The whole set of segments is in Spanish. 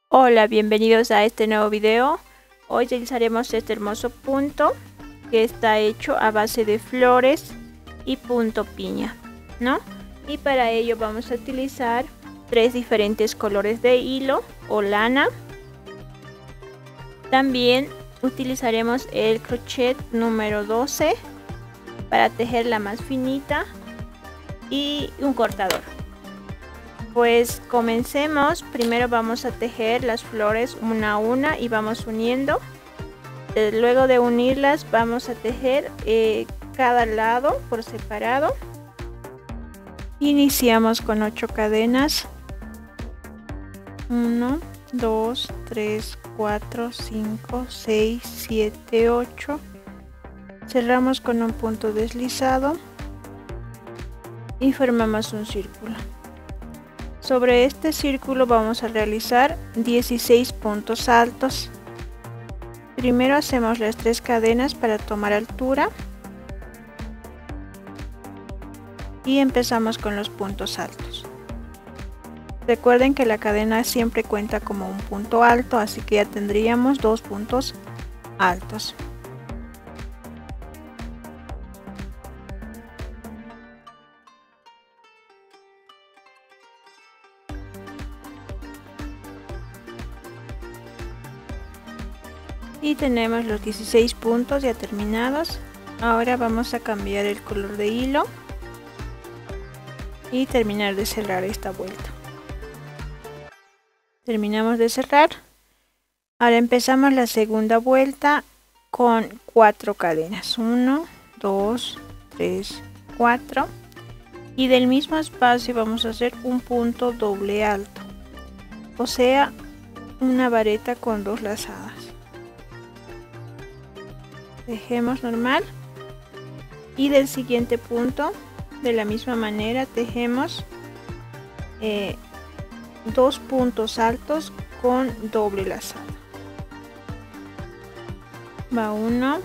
Hola, bienvenidos a este nuevo video. Hoy realizaremos este hermoso punto que está hecho a base de flores y punto piña, ¿no? Y para ello vamos a utilizar tres diferentes colores de hilo o lana. También utilizaremos el crochet número 12 para tejer la más finita y un cortador. Pues comencemos. Primero vamos a tejer las flores una a una y vamos uniendo. Luego de unirlas vamos a tejer cada lado por separado. Iniciamos con 8 cadenas. 1, 2, 3, 4, 5, 6, 7, 8. Cerramos con un punto deslizado y formamos un círculo. Sobre este círculo vamos a realizar 16 puntos altos. Primero hacemos las 3 cadenas para tomar altura y empezamos con los puntos altos. Recuerden que la cadena siempre cuenta como un punto alto, así que ya tendríamos 2 puntos altos. Y tenemos los 16 puntos ya terminados. Ahora vamos a cambiar el color de hilo y terminar de cerrar esta vuelta. Terminamos de cerrar. Ahora empezamos la segunda vuelta con 4 cadenas. 1, 2, 3, 4. Y del mismo espacio vamos a hacer un punto doble alto, o sea, una vareta con 2 lazadas. Tejemos normal y del siguiente punto de la misma manera tejemos 2 puntos altos con doble lazada. Va 1,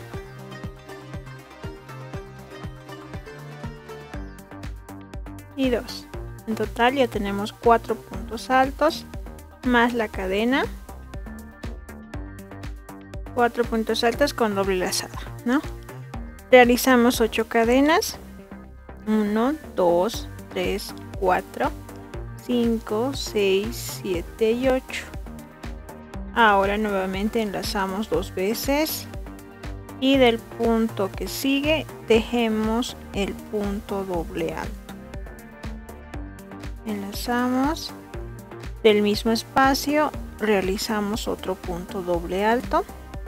y 2. En total ya tenemos 4 puntos altos más la cadena. 4 puntos altos con doble lazada, ¿no? Realizamos 8 cadenas. 1, 2, 3, 4, 5, 6, 7 y 8. Ahora nuevamente enlazamos 2 veces y del punto que sigue tejemos el punto doble alto. Enlazamos, del mismo espacio realizamos otro punto doble alto.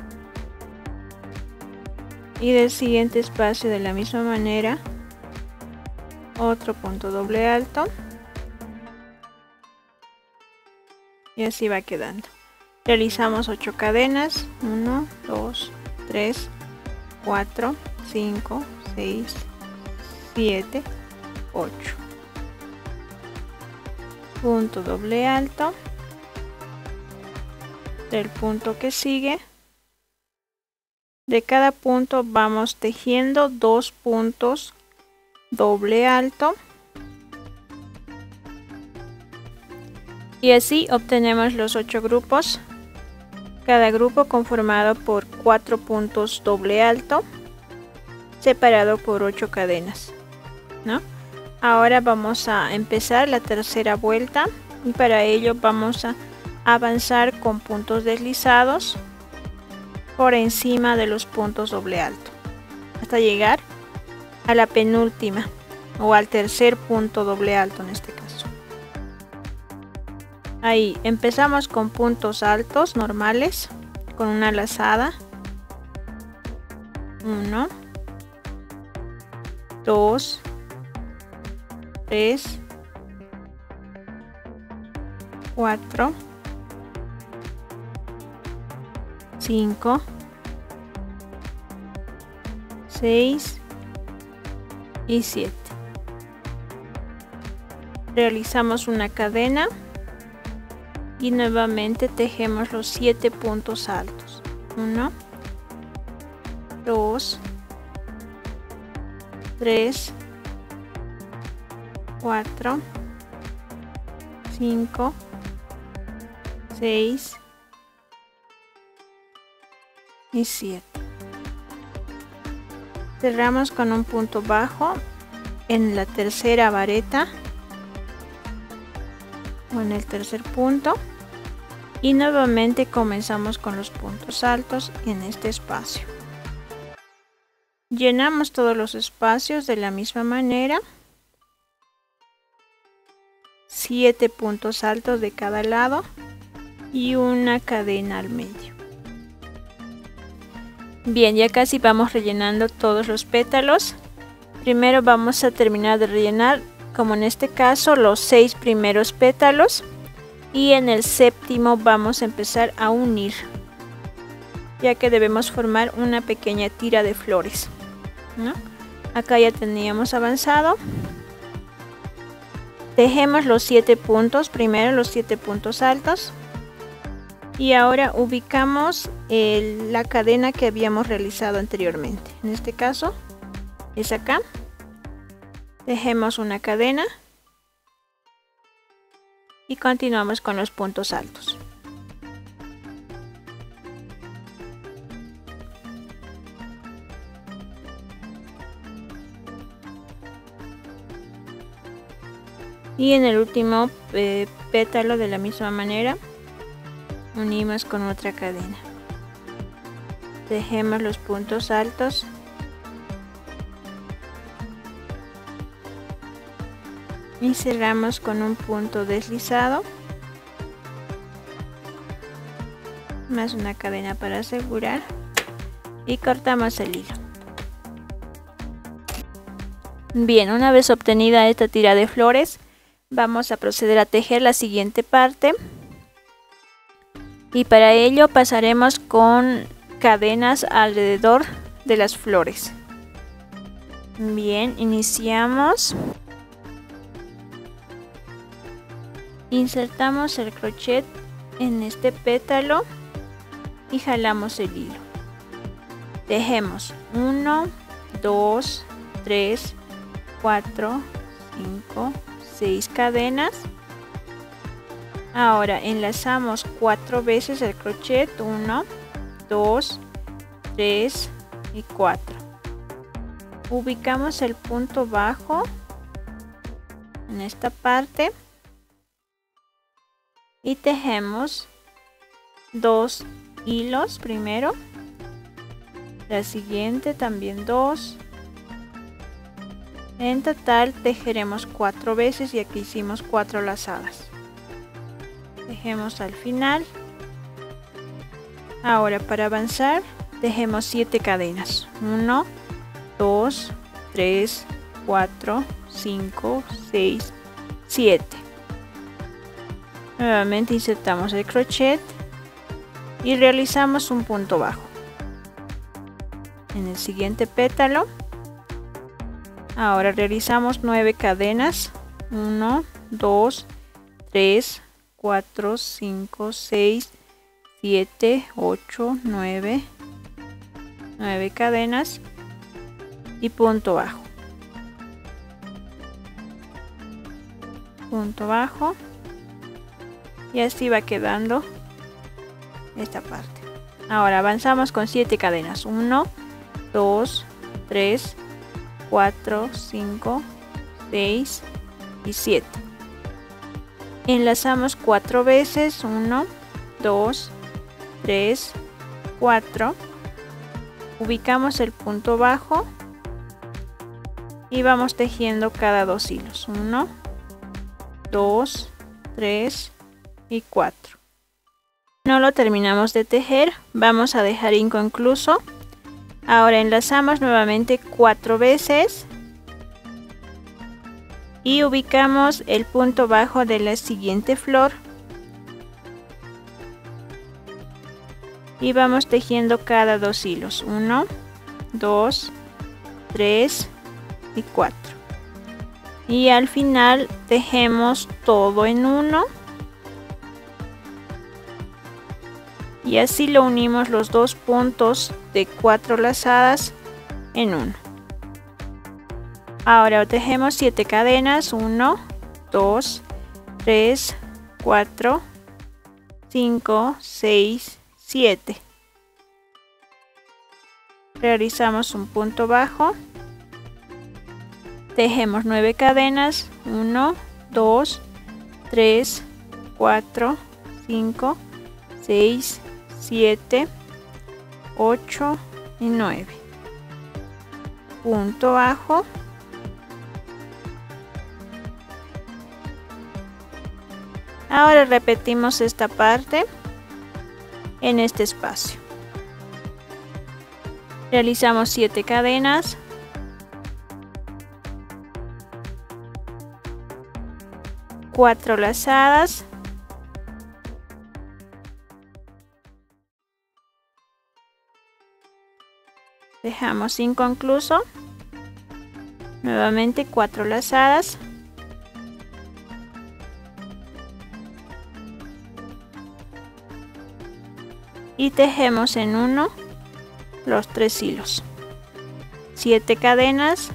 Y del siguiente espacio de la misma manera otro punto doble alto, y así va quedando. Realizamos 8 cadenas. 1, 2, 3, 4, 5, 6, 7, 8. Punto doble alto. Del punto que sigue, de cada punto vamos tejiendo 2 puntos doble alto y así obtenemos los 8 grupos, cada grupo conformado por 4 puntos doble alto separado por 8 cadenas, ¿no? Ahora vamos a empezar la tercera vuelta y para ello vamos a avanzar con puntos deslizados por encima de los puntos doble alto hasta llegar a la penúltima o al tercer punto doble alto en este caso. Ahí empezamos con puntos altos normales con una lazada. 1, 2, 3, 4, 5, 6 y 7. Realizamos una cadena y nuevamente tejemos los 7 puntos altos. 1, 2, 3, 4, 5, 6 y 7. Cerramos con un punto bajo en la tercera vareta o en el tercer punto, y nuevamente comenzamos con los puntos altos en este espacio. Llenamos todos los espacios de la misma manera, 7 puntos altos de cada lado y una cadena al medio. Bien, ya casi vamos rellenando todos los pétalos. Primero vamos a terminar de rellenar, como en este caso, los 6 primeros pétalos, y en el séptimo vamos a empezar a unir, ya que debemos formar una pequeña tira de flores, ¿no? Acá ya teníamos avanzado. Tejemos los 7 puntos, primero los 7 puntos altos, y ahora ubicamos la cadena que habíamos realizado anteriormente. En este caso es acá. Tejemos una cadena y continuamos con los puntos altos. Y en el último pétalo, de la misma manera, unimos con otra cadena. Tejemos los puntos altos y cerramos con un punto deslizado más una cadena para asegurar, y cortamos el hilo. Bien, una vez obtenida esta tira de flores, vamos a proceder a tejer la siguiente parte, y para ello pasaremos con cadenas alrededor de las flores. Bien, iniciamos. Insertamos el crochet en este pétalo y jalamos el hilo. Tejemos 1, 2, 3, 4, 5, 6 cadenas. Ahora enlazamos 4 veces el crochet, 1, 2, 3 y 4. Ubicamos el punto bajo en esta parte y tejemos 2 hilos primero, la siguiente también 2. En total tejeremos 4 veces y aquí hicimos 4 lazadas. Tejemos al final. Ahora, para avanzar, tejemos 7 cadenas. 1, 2, 3, 4, 5, 6, 7. Nuevamente insertamos el crochet y realizamos un punto bajo. En el siguiente pétalo, ahora realizamos 9 cadenas. 1, 2, 3, 4, 5, 6, 7, 8, 9. 9 cadenas y punto bajo. Punto bajo. Y así va quedando esta parte. Ahora avanzamos con 7 cadenas. 1, 2, 3, 4, 5, 6 y 7. Enlazamos 4 veces. 1, 2, 3, 4. Ubicamos el punto bajo y vamos tejiendo cada 2 hilos. 1, 2, 3 y 4. No lo terminamos de tejer, vamos a dejar inconcluso. Ahora enlazamos nuevamente 4 veces y ubicamos el punto bajo de la siguiente flor y vamos tejiendo cada 2 hilos. 1, 2, 3 y 4. Y al final tejemos todo en uno. Y así lo unimos los 2 puntos de 4 lazadas en uno. Ahora tejemos 7 cadenas. 1, 2, 3, 4, 5, 6, 7. Realizamos un punto bajo, tejemos 9 cadenas, 1, 2, 3, 4, 5, 6, 7, 8 y 9. Punto bajo, ahora repetimos esta parte en este espacio. Realizamos 7 cadenas, cuatro lazadas, dejamos inconcluso, nuevamente 4 lazadas, y tejemos en uno los 3 hilos, 7 cadenas,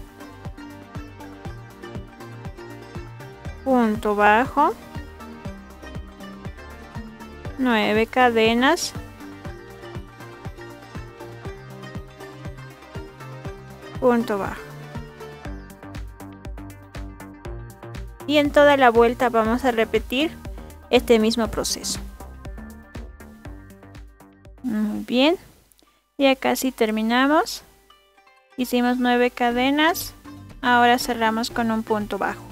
punto bajo, 9 cadenas, punto bajo, y en toda la vuelta vamos a repetir este mismo proceso. Muy bien, ya casi terminamos. Hicimos 9 cadenas, ahora cerramos con un punto bajo,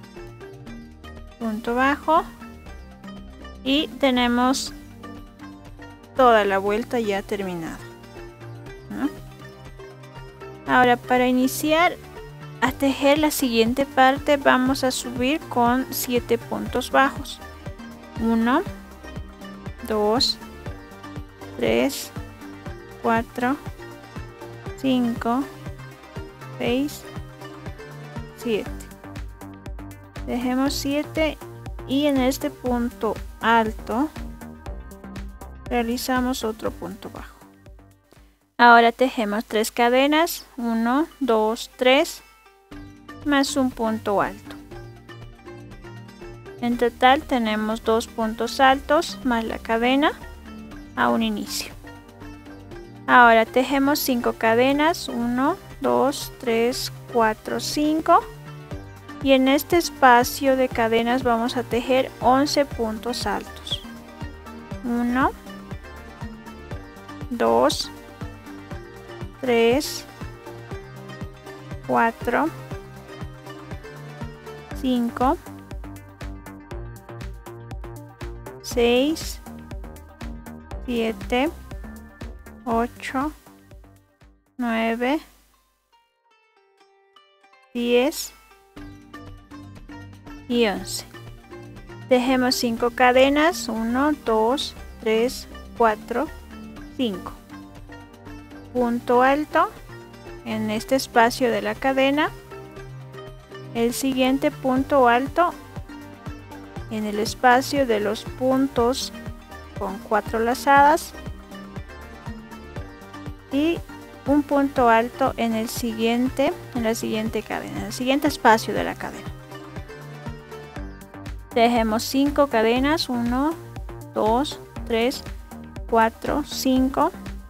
y tenemos toda la vuelta ya terminada, ¿no? Ahora, para iniciar a tejer la siguiente parte, vamos a subir con 7 puntos bajos. 1, 2, 3, 4, 5, 6, 7. Dejemos 7 y en este punto alto realizamos otro punto bajo. Ahora tejemos 3 cadenas, 1, 2, 3, más un punto alto. En total tenemos 2 puntos altos más la cadena a un inicio. Ahora tejemos 5 cadenas, 1, 2, 3, 4, 5, y en este espacio de cadenas vamos a tejer 11 puntos altos. 1, 2, 3, 4, 5, 6, 7, 8, 9, 10 y 11. Tejemos 5 cadenas, 1, 2, 3, 4, 5. Punto alto en este espacio de la cadena. El siguiente punto alto en el espacio de los puntos con 4 lazadas, y un punto alto en la siguiente cadena, en el siguiente espacio de la cadena. Tejemos 5 cadenas, 1, 2, 3, 4, 5,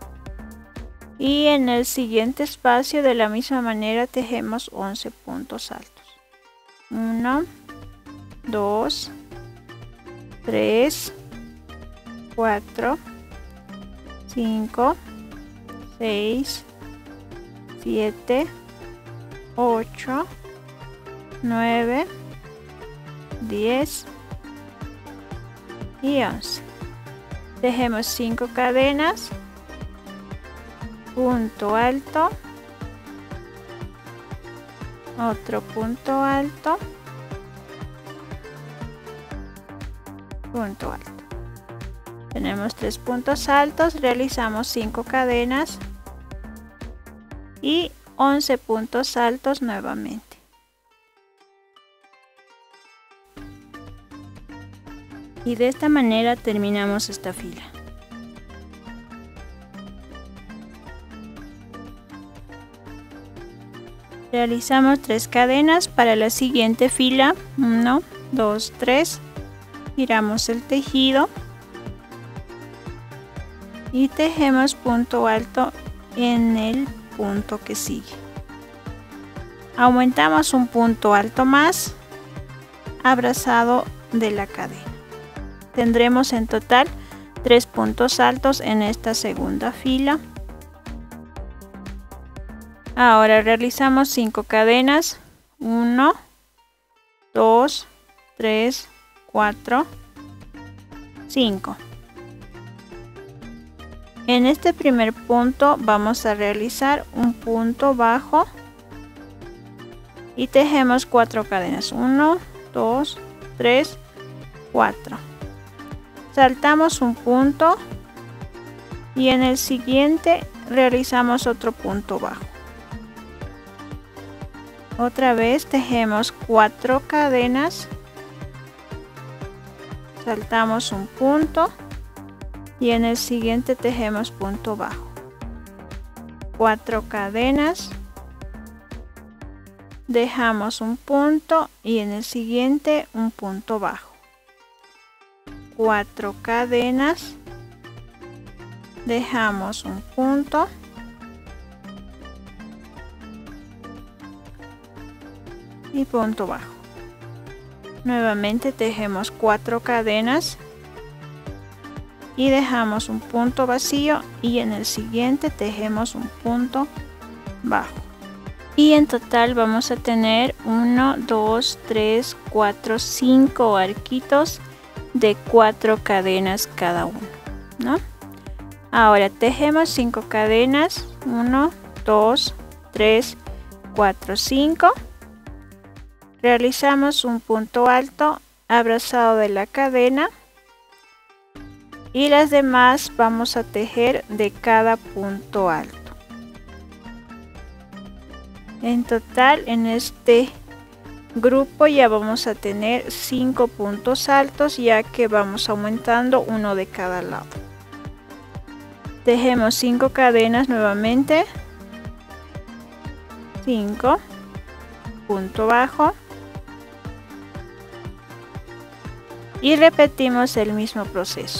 y en el siguiente espacio de la misma manera tejemos 11 puntos altos. 1, 2, 3, 4, 5, 6, 7, 8, 9, 10 y 11. Tejemos 5 cadenas, punto alto, otro punto alto, punto alto. Tenemos 3 puntos altos, realizamos 5 cadenas y 11 puntos altos nuevamente. Y de esta manera terminamos esta fila. Realizamos 3 cadenas para la siguiente fila. 1, 2, 3. Giramos el tejido y tejemos punto alto en el punto que sigue. Aumentamos un punto alto más abrazado de la cadena. Tendremos en total 3 puntos altos en esta segunda fila. Ahora realizamos 5 cadenas. 1, 2, 3, 4, 5. En este primer punto vamos a realizar un punto bajo y tejemos 4 cadenas. 1, 2, 3, 4. Saltamos un punto y en el siguiente realizamos otro punto bajo. Otra vez tejemos 4 cadenas, saltamos un punto y en el siguiente tejemos punto bajo. 4 cadenas, dejamos un punto y en el siguiente un punto bajo. 4 cadenas, dejamos un punto y punto bajo. Nuevamente tejemos 4 cadenas y dejamos un punto vacío y en el siguiente tejemos un punto bajo. Y en total vamos a tener 1, 2, 3, 4, 5 arquitos de 4 cadenas cada uno, ¿no? Ahora tejemos 5 cadenas. 1, 2, 3, 4, 5. Realizamos un punto alto abrazado de la cadena y las demás vamos a tejer de cada punto alto. En total en este grupo ya vamos a tener 5 puntos altos, ya que vamos aumentando uno de cada lado. Tejemos 5 cadenas nuevamente. 5, punto bajo. Y repetimos el mismo proceso.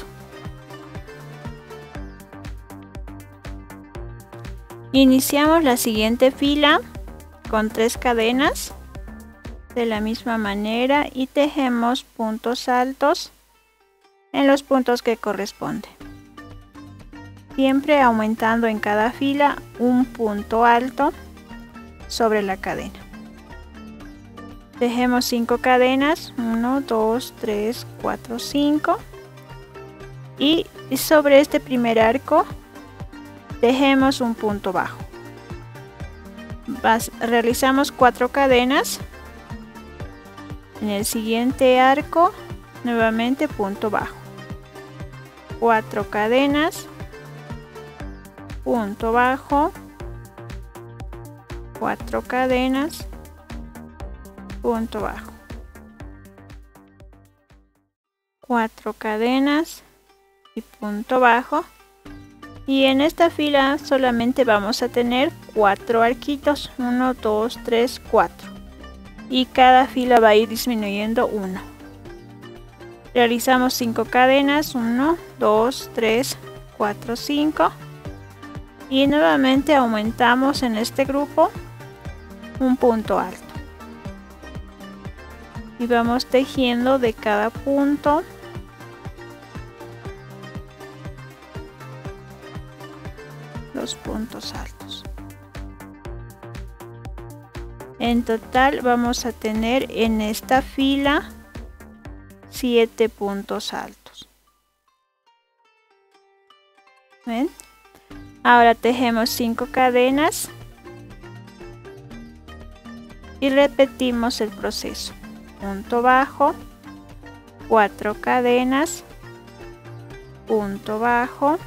Iniciamos la siguiente fila con 3 cadenas de la misma manera y tejemos puntos altos en los puntos que corresponden, siempre aumentando en cada fila un punto alto sobre la cadena. Tejemos 5 cadenas. 1, 2, 3, 4, 5 y sobre este primer arco tejemos un punto bajo. Realizamos 4 cadenas. En el siguiente arco nuevamente punto bajo. 4 cadenas, punto bajo, 4 cadenas, punto bajo, 4 cadenas y punto bajo. Y en esta fila solamente vamos a tener 4 arquitos. 1, 2, 3, 4. Y cada fila va a ir disminuyendo 1. Realizamos 5 cadenas. 1, 2, 3, 4, 5. Y nuevamente aumentamos en este grupo un punto alto. Y vamos tejiendo de cada punto los puntos altos. En total vamos a tener en esta fila 7 puntos altos. ¿Ven? Ahora tejemos 5 cadenas y repetimos el proceso. Punto bajo, 4 cadenas, punto bajo,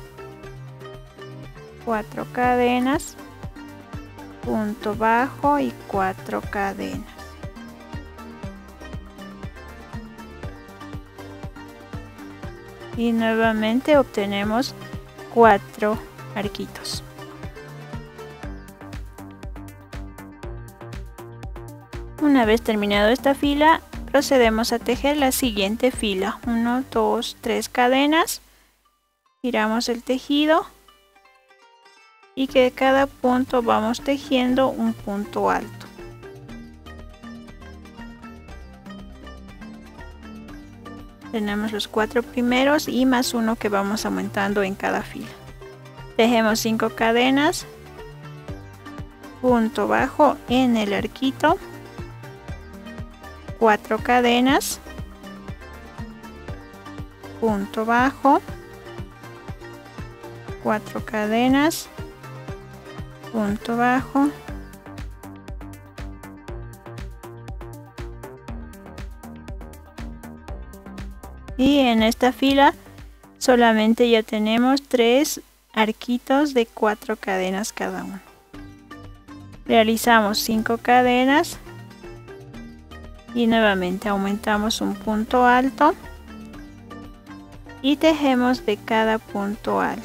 4 cadenas, punto bajo y 4 cadenas. Y nuevamente obtenemos 4 arquitos. Una vez terminado esta fila, procedemos a tejer la siguiente fila. 1, 2, 3 cadenas, giramos el tejido y que de cada punto vamos tejiendo un punto alto. Tenemos los 4 primeros y más uno que vamos aumentando en cada fila. Tejemos 5 cadenas, punto bajo en el arquito, 4 cadenas, punto bajo, 4 cadenas, punto bajo, y en esta fila solamente ya tenemos 3 arquitos de 4 cadenas cada uno. Realizamos 5 cadenas y nuevamente aumentamos un punto alto y tejemos de cada punto alto.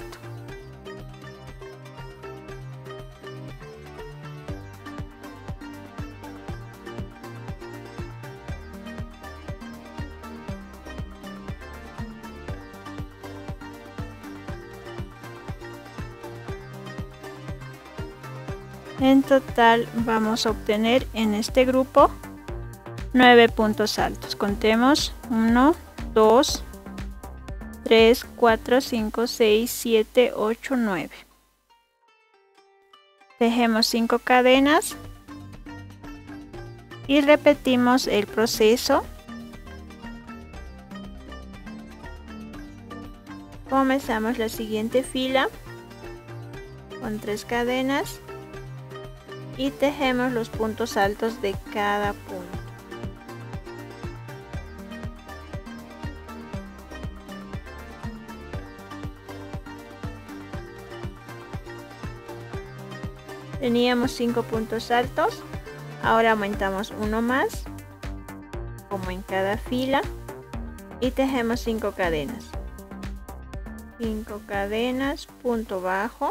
En total vamos a obtener en este grupo 9 puntos altos. Contemos 1, 2, 3, 4, 5, 6, 7, 8, 9. Tejemos 5 cadenas y repetimos el proceso. Comenzamos la siguiente fila con 3 cadenas y tejemos los puntos altos de cada punto. Teníamos 5 puntos altos, ahora aumentamos uno más, como en cada fila, y tejemos 5 cadenas. 5 cadenas, punto bajo,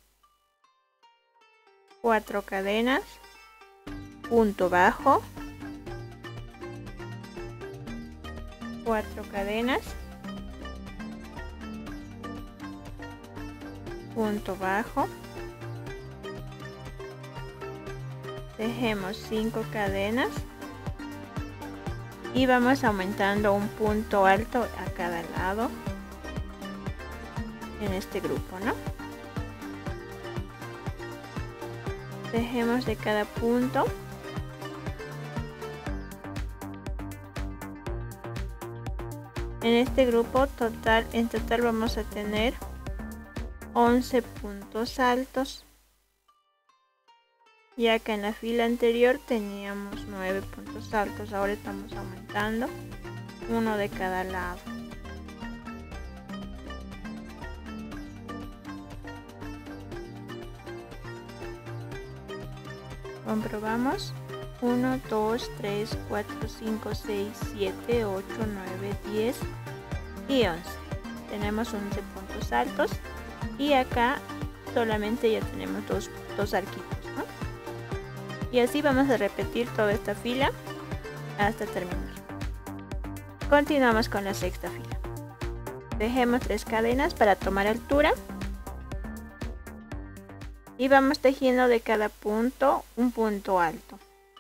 4 cadenas, punto bajo, 4 cadenas, punto bajo, tejemos 5 cadenas y vamos aumentando un punto alto a cada lado en este grupo, ¿no? Tejemos de cada punto. En este grupo en total vamos a tener 11 puntos altos, ya que en la fila anterior teníamos 9 puntos altos. Ahora estamos aumentando uno de cada lado. Comprobamos 1, 2, 3, 4, 5, 6, 7, 8, 9, 10 y 11. Tenemos 11 puntos altos y acá solamente ya tenemos dos arquitos, ¿no? Y así vamos a repetir toda esta fila hasta terminar. Continuamos con la sexta fila. Tejemos 3 cadenas para tomar altura. Y vamos tejiendo de cada punto un punto alto.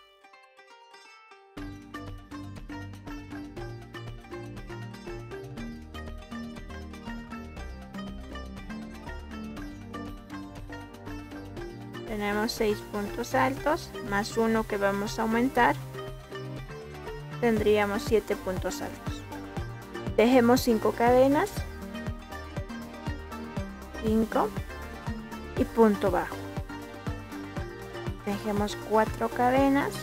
Tenemos 6 puntos altos más uno que vamos a aumentar. Tendríamos 7 puntos altos. Tejemos 5 cadenas. 5. Y punto bajo. Tejemos 4 cadenas,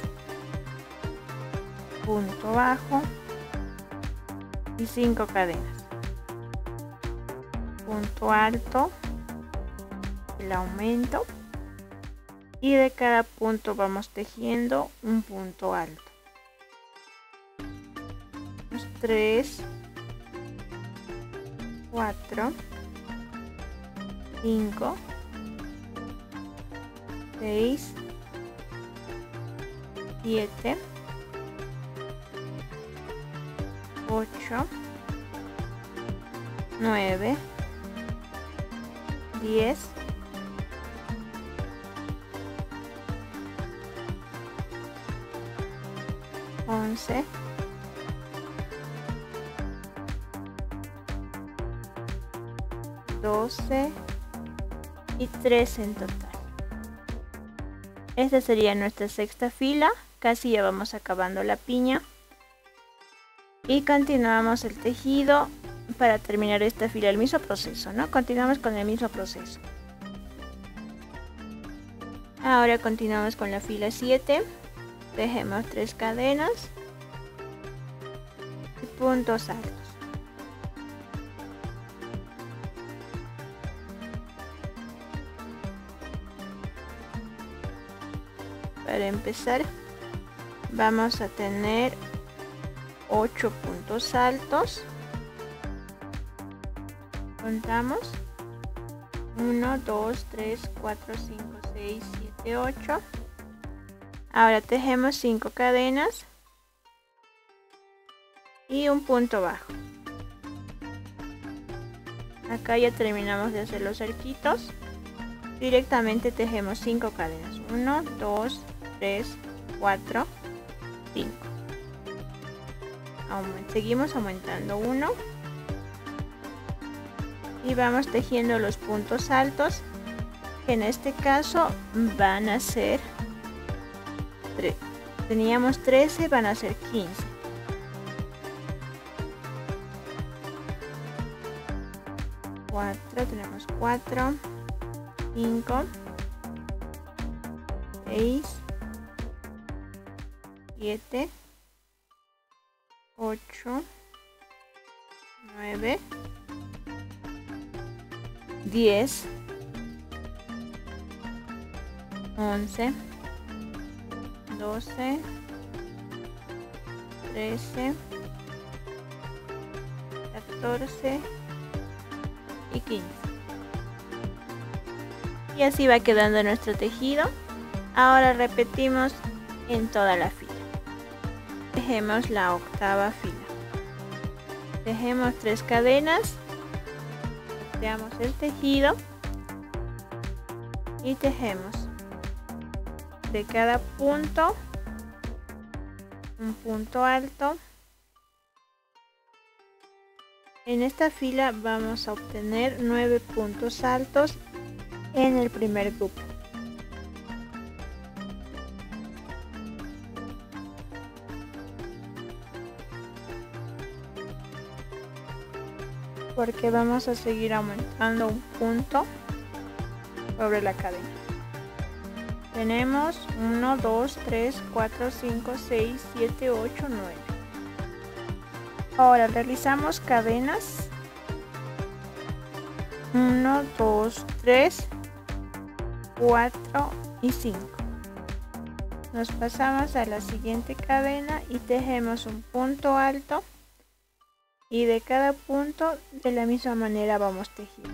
punto bajo y 5 cadenas, punto alto, el aumento, y de cada punto vamos tejiendo un punto alto. 3, 4, 5, 6, 7, 8, 9, 10, 11, 12 y 13 en total. Esta sería nuestra sexta fila. Casi ya vamos acabando la piña. Y continuamos el tejido para terminar esta fila. El mismo proceso, ¿no? Continuamos con el mismo proceso. Ahora continuamos con la fila 7. Tejemos 3 cadenas y puntos altos. Para empezar vamos a tener 8 puntos altos. Contamos 1, 2, 3, 4, 5, 6, 7, 8. Ahora tejemos 5 cadenas y un punto bajo. Acá ya terminamos de hacer los arquitos. Directamente tejemos 5 cadenas. 1, 2, 3, 4, 5. Seguimos aumentando 1 y vamos tejiendo los puntos altos, que en este caso van a ser 3. Teníamos 13, van a ser 15. Tenemos 4, 5, 6, 7, 8, 9, 10, 11, 12, 13, 14 y 15. Y así va quedando nuestro tejido. Ahora repetimos en toda la fila. Tejemos la octava fila. Tejemos 3 cadenas. Cortamos el tejido y tejemos de cada punto un punto alto. En esta fila vamos a obtener 9 puntos altos en el primer grupo. Porque vamos a seguir aumentando un punto sobre la cadena. Tenemos 1, 2, 3, 4, 5, 6, 7, 8, 9. Ahora realizamos cadenas 1, 2, 3, 4 y 5. Nos pasamos a la siguiente cadena y tejemos un punto alto, y de cada punto de la misma manera vamos tejiendo.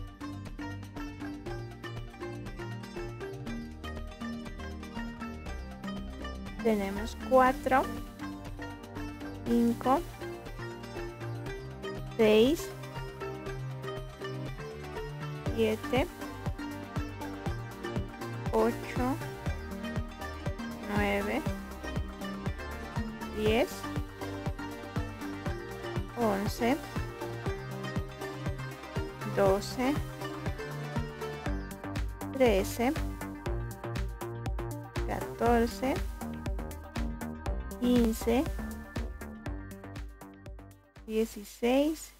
Tenemos 4, 5, 6, 7, 8, 9, 10, 11, 12, 13, 14, 15, 16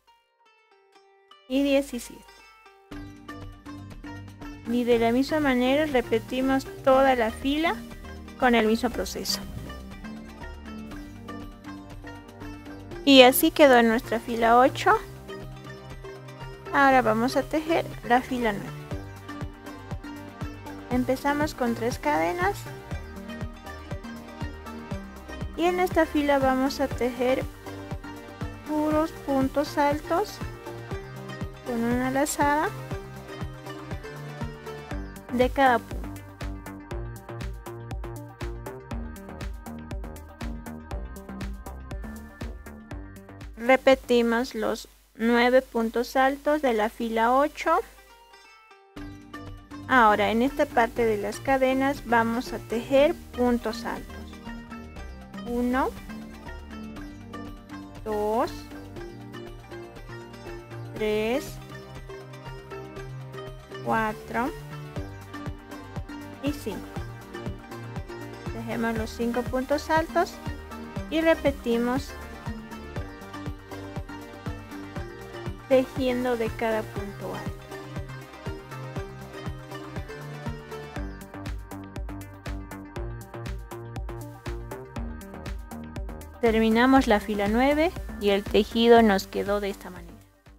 y 17. Y de la misma manera repetimos toda la fila con el mismo proceso. Y así quedó nuestra fila 8. Ahora vamos a tejer la fila 9. Empezamos con 3 cadenas. Y en esta fila vamos a tejer puros puntos altos con una lazada de cada punto. Repetimos los 9 puntos altos de la fila 8 Ahora en esta parte de las cadenas vamos a tejer puntos altos. 1, 2, 3, 4 y 5. Tejemos los 5 puntos altos y repetimos tejiendo de cada punto alto. Terminamos la fila 9 y el tejido nos quedó de esta manera.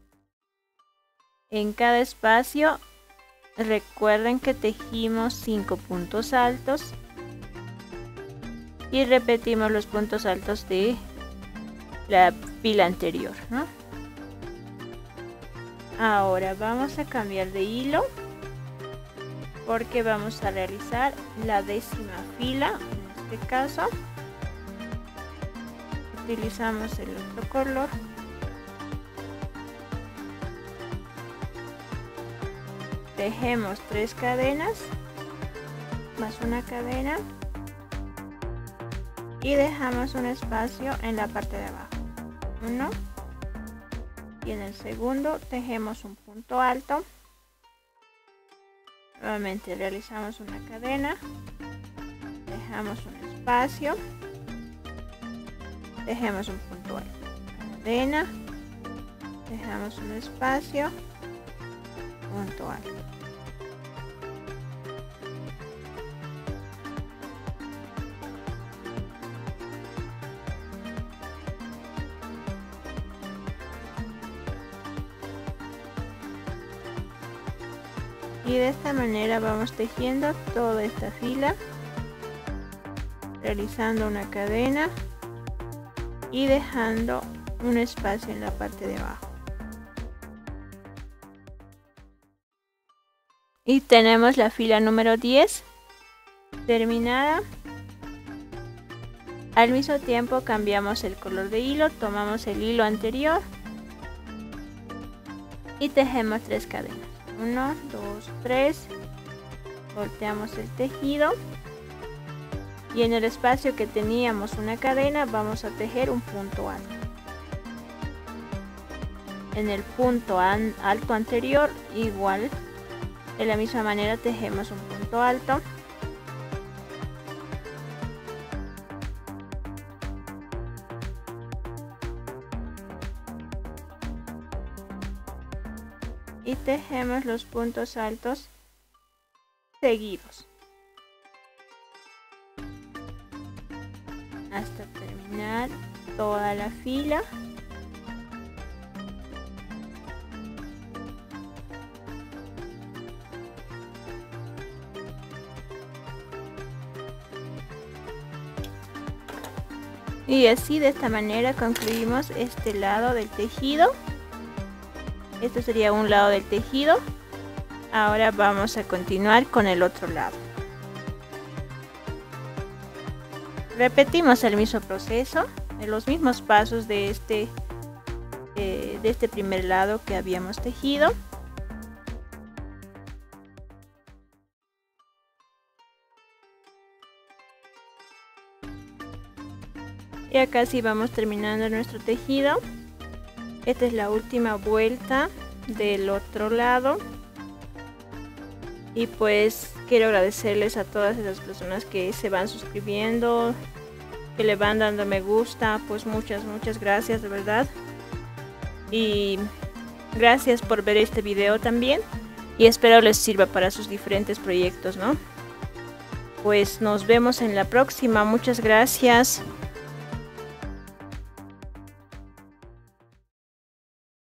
En cada espacio recuerden que tejimos 5 puntos altos y repetimos los puntos altos de la fila anterior, ¿no? Ahora vamos a cambiar de hilo porque vamos a realizar la 10ª fila. En este caso utilizamos el otro color. Tejemos 3 cadenas más una cadena y dejamos un espacio en la parte de abajo. 1 y en el segundo tejemos un punto alto. Nuevamente realizamos una cadena, dejamos un espacio, tejemos un punto alto, cadena, dejamos un espacio, punto alto. Y de esta manera vamos tejiendo toda esta fila, realizando una cadena y dejando un espacio en la parte de abajo. Y tenemos la fila número 10 terminada. Al mismo tiempo cambiamos el color de hilo, tomamos el hilo anterior y tejemos 3 cadenas. 1, 2, 3, volteamos el tejido y en el espacio que teníamos una cadena vamos a tejer un punto alto. En el punto alto anterior igual, de la misma manera tejemos un punto alto. Y tejemos los puntos altos seguidos hasta terminar toda la fila. Y así de esta manera concluimos este lado del tejido. Este sería un lado del tejido. Ahora vamos a continuar con el otro lado. Repetimos el mismo proceso, los mismos pasos de este primer lado que habíamos tejido. Y acá sí vamos terminando nuestro tejido. Esta es la última vuelta del otro lado. Y pues quiero agradecerles a todas esas personas que se van suscribiendo, que le van dando me gusta. Pues muchas gracias de verdad. Y gracias por ver este video también. Y espero les sirva para sus diferentes proyectos, ¿no? Pues nos vemos en la próxima. Muchas gracias.